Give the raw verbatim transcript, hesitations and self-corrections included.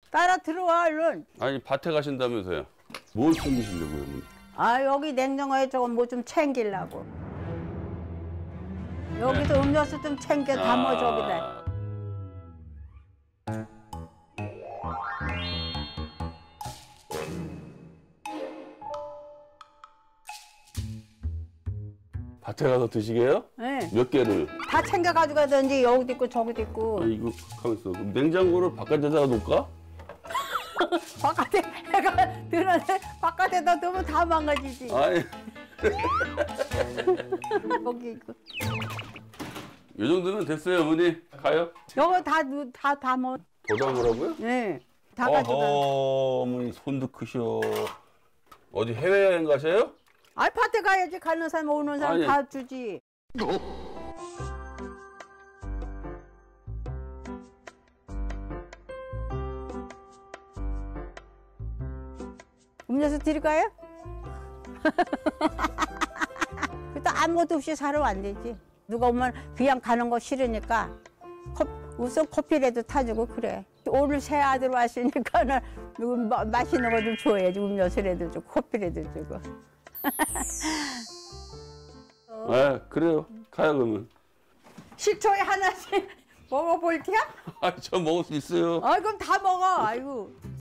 따라 들어와 얼른. 아니 밭에 가신다면서요. 뭘 챙기시려고요? 어머니? 아 여기 냉장고에 조금 뭐 좀 챙기려고. 여기도 네. 음료수 좀 챙겨 담아 저기다. 밭에 가서 드시게요? 네. 몇 개를? 다 챙겨 가져가든지 여기도 있고 저기도 있고. 아 이거 가만있어. 냉장고를 바깥에다가 놓을까? 바깥에 해가 드는데 바깥에다 두면 다 망가지지. 아니 여기 있고. 이 정도면 됐어요 어머니. 가요. 여기 다다 담아. 더 담으라고요? 네. 다 가져가. 어허 어머니 손도 크셔. 어디 해외여행 가세요? 아 밭에 가야지. 가는 사람 오는 사람 아니. 다 주지. 음료수 드릴까요? 그또 아무것도 없이 살아 안 되지. 누가 오면 그냥 가는 거 싫으니까 컵, 우선 커피라도 타주고 그래. 오늘 새 아들 왔으니까는 누구 마, 맛있는 거 좀 줘야지. 음료수라도 주고 커피라도 주고. 네 그래요. 가요 그러면. 식초에 하나씩 먹어볼 테야? 아 저 먹을 수 있어요. 아 그럼 다 먹어. 아이고.